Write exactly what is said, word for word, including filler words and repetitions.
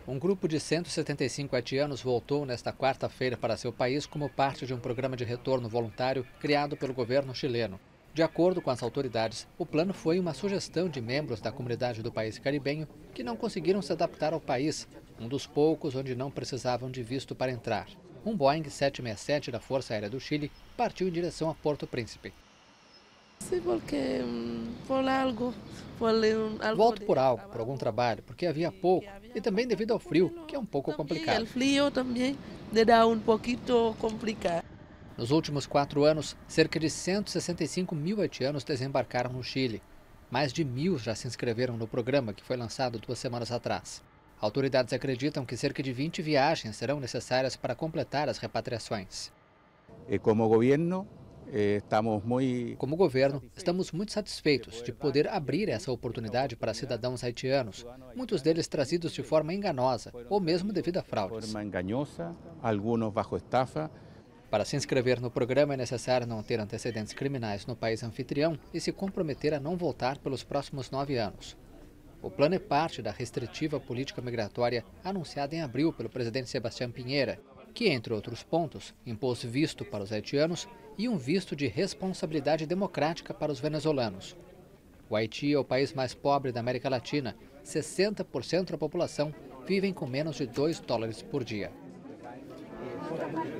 Um grupo de cento e setenta e cinco haitianos voltou nesta quarta-feira para seu país como parte de um programa de retorno voluntário criado pelo governo chileno. De acordo com as autoridades, o plano foi uma sugestão de membros da comunidade do país caribenho que não conseguiram se adaptar ao país, um dos poucos onde não precisavam de visto para entrar. Um Boeing sete sessenta e sete da Força Aérea do Chile partiu em direção a Porto Príncipe. Sí, porque mm, por algo, por um, algo Volto de por algo, por trabajo, algum trabalho, porque havia que, que pouco había e também poco, devido ao frio, bueno, que é um pouco también complicado. el frío también era un poquito complicado. Nos últimos quatro anos, cerca de cento e sessenta e cinco mil haitianos desembarcaram no Chile. Mais de mil já se inscreveram no programa, que foi lançado duas semanas atrás. Autoridades acreditam que cerca de vinte viagens serão necessárias para completar as repatriações. Eh, como governo, eh, estamos muy... Como governo, estamos muito satisfeitos de poder abrir essa oportunidade para cidadãos haitianos, muitos deles trazidos de forma enganosa ou mesmo devido a fraudes. forma engañosa, algunos bajo estafa. Para se inscrever no programa é necessário não ter antecedentes criminais no país anfitrião e se comprometer a não voltar pelos próximos nove anos. O plano é parte da restritiva política migratória anunciada em abril pelo presidente Sebastián Piñera, que, entre outros pontos, impôs visto para os haitianos e um visto de responsabilidade democrática para os venezuelanos. O Haiti é o país mais pobre da América Latina. sessenta por cento da população vivem com menos de dois dólares por dia.